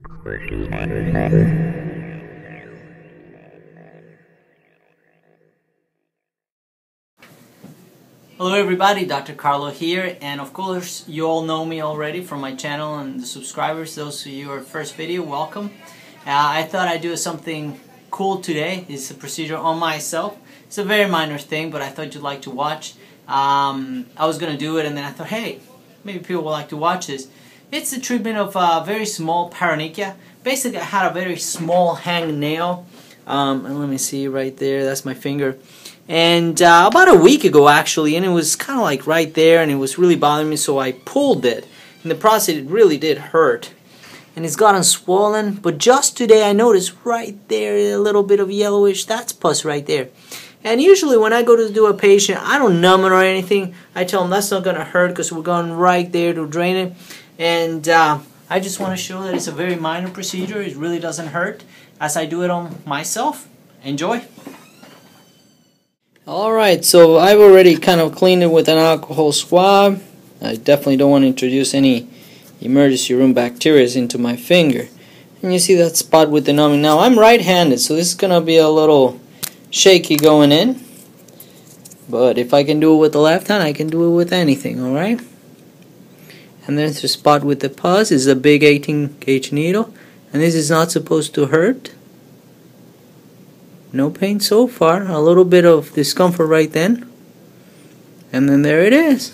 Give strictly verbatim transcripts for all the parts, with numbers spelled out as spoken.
Hello everybody, Doctor Carlo here, and of course you all know me already from my channel and the subscribers. Those of you who are first video, welcome. Uh, I thought I'd do something cool today. It's a procedure on myself. It's a very minor thing, but I thought you'd like to watch. Um, I was going to do it and then I thought, hey, maybe people would like to watch this. It's the treatment of a very small paronychia. Basically I had a very small hangnail. Um, and let me see right there, that's my finger. And uh, about a week ago actually, and it was kind of like right there, and it was really bothering me, so I pulled it. In the process it really did hurt. And it's gotten swollen, but just today I noticed right there a little bit of yellowish, that's pus right there. And usually when I go to do a patient, I don't numb it or anything. I tell them that's not going to hurt because we're going right there to drain it. And uh, I just want to show that it's a very minor procedure. It really doesn't hurt as I do it on myself. Enjoy! Alright, so I've already kind of cleaned it with an alcohol swab. I definitely don't want to introduce any emergency room bacteria into my finger. And you see that spot with the numbing. Now I'm right-handed, so this is going to be a little shaky going in. But if I can do it with the left hand, I can do it with anything, alright? And there's the spot with the pus. This is a big eighteen gauge needle. And this is not supposed to hurt. No pain so far, a little bit of discomfort right then, and then there it is.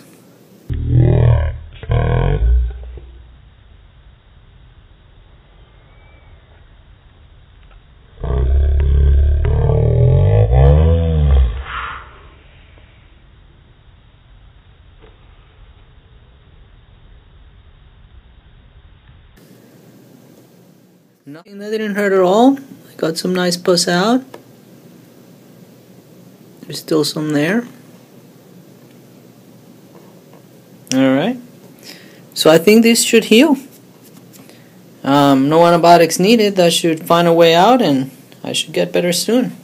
Nothing that didn't hurt at all. I got some nice pus out. There's still some there. Alright. So I think this should heal. Um, no antibiotics needed. That should find a way out and I should get better soon.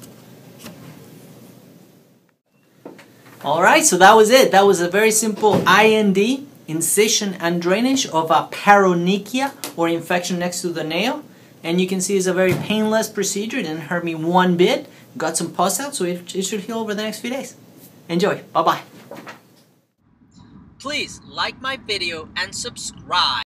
Alright, so that was it. That was a very simple I N D, incision and drainage of a paronychia or infection next to the nail. And you can see it's a very painless procedure. It didn't hurt me one bit. Got some pus out, so it, it should heal over the next few days. Enjoy. Bye-bye. Please like my video and subscribe.